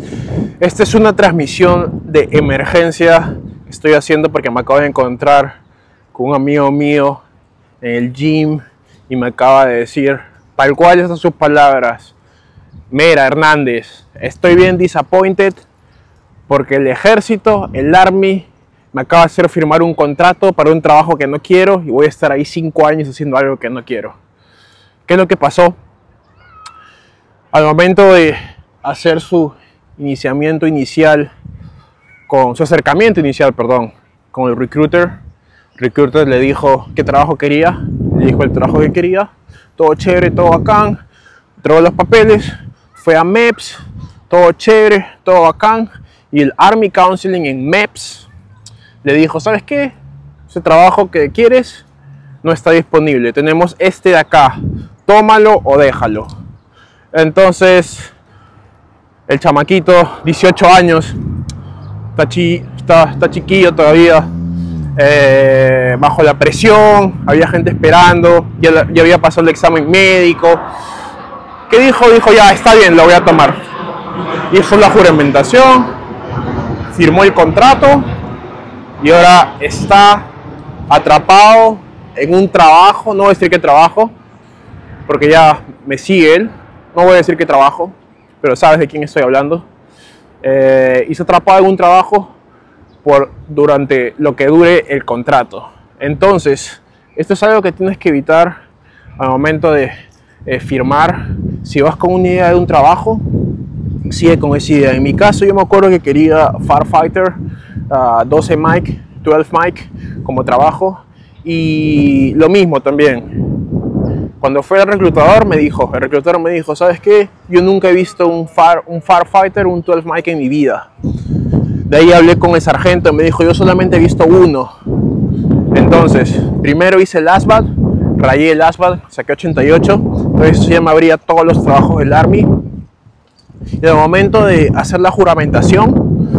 Esta es una transmisión de emergencia que estoy haciendo porque me acabo de encontrar con un amigo mío en el gym y me acaba de decir, tal cual estas son sus palabras: Mira, Hernández, estoy bien disappointed porque el ejército, el Army, me acaba de hacer firmar un contrato para un trabajo que no quiero y voy a estar ahí 5 años haciendo algo que no quiero. ¿Qué es lo que pasó? Al momento de hacer su acercamiento inicial, con el recruiter le dijo qué trabajo quería, le dijo el trabajo que quería, todo chévere, todo bacán, entregó los papeles, fue a MEPS, todo chévere, todo bacán, y el Army Counseling en MEPS le dijo, ¿sabes qué? Ese trabajo que quieres no está disponible, tenemos este de acá, tómalo o déjalo. Entonces el chamaquito, 18 años, está chiquillo todavía, bajo la presión, había gente esperando, ya había pasado el examen médico. ¿Qué dijo? Dijo, ya, está bien, lo voy a tomar. Hizo la juramentación, firmó el contrato y ahora está atrapado en un trabajo, no voy a decir qué trabajo, porque ya me sigue él, no voy a decir qué trabajo, pero sabes de quién estoy hablando. Y se atrapado en un trabajo durante lo que dure el contrato. Entonces, esto es algo que tienes que evitar al momento de firmar. Si vas con una idea de un trabajo, sigue con esa idea. En mi caso, yo me acuerdo que quería Firefighter 12 mic, 12 mic como trabajo, y lo mismo también. Cuando fue el reclutador me dijo, ¿sabes qué? Yo nunca he visto un Firefighter, un 12 mic en mi vida. De ahí hablé con el sargento y me dijo, yo solamente he visto uno. Entonces, primero hice el ASVAB, rayé el ASVAB, saqué 88, entonces eso ya me abría todos los trabajos del Army. Y al momento de hacer la juramentación,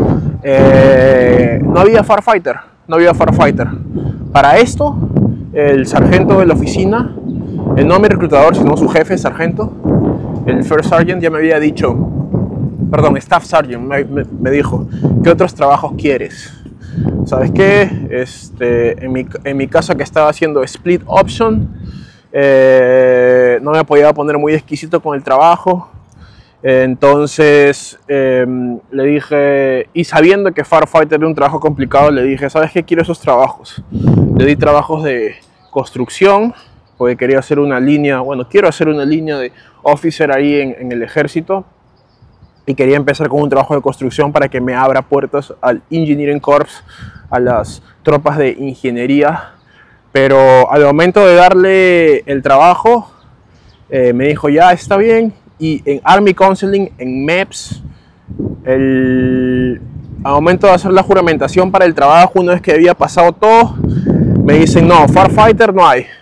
no había Firefighter. Para esto, el sargento de la oficina, no mi reclutador, sino su jefe, sargento, el First Sergeant, ya me había dicho, Staff Sergeant, me dijo, ¿qué otros trabajos quieres? ¿Sabes qué? En mi caso, que estaba haciendo split option, no me podía poner muy exquisito con el trabajo. Entonces le dije, y sabiendo que Firefighter era un trabajo complicado, le dije, ¿sabes qué? Quiero esos trabajos. Le di trabajos de construcción, porque quería hacer quiero hacer una línea de officer ahí en el ejército, y quería empezar con un trabajo de construcción para que me abra puertas al Engineering Corps, a las tropas de ingeniería. Pero al momento de darle el trabajo, me dijo, ya, está bien. Y en Army Counseling, en MEPS, al momento de hacer la juramentación para el trabajo, una vez que había pasado todo, me dicen, no, Firefighter no hay.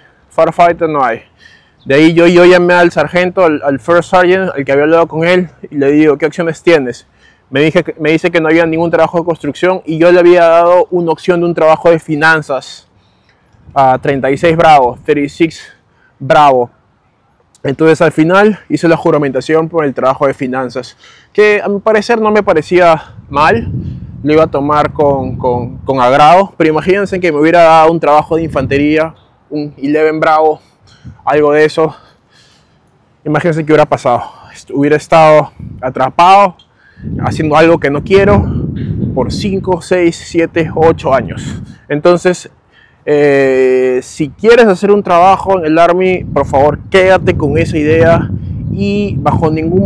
De ahí yo llamé al sargento, al First Sergeant, al que había hablado con él, y le digo, ¿qué opciones tienes? Me dice que no había ningún trabajo de construcción, y yo le había dado una opción de un trabajo de finanzas a 36 Bravo. Entonces al final hice la juramentación por el trabajo de finanzas, que a mi parecer no me parecía mal, lo iba a tomar con agrado, pero imagínense que me hubiera dado un trabajo de infantería, un 11 Bravo, algo de eso. Imagínense qué hubiera pasado. Hubiera estado atrapado haciendo algo que no quiero por 5, 6, 7, 8 años. Entonces, si quieres hacer un trabajo en el Army, por favor, quédate con esa idea y bajo ningún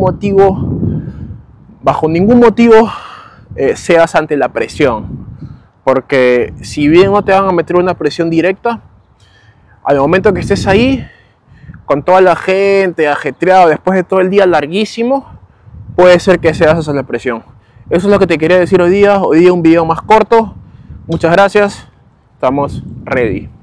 motivo seas ante la presión. Porque si bien no te van a meter una presión directa, al momento que estés ahí, con toda la gente ajetreado, después de todo el día larguísimo, puede ser que seas ante la presión. Eso es lo que te quería decir hoy día un video más corto. Muchas gracias, estamos ready.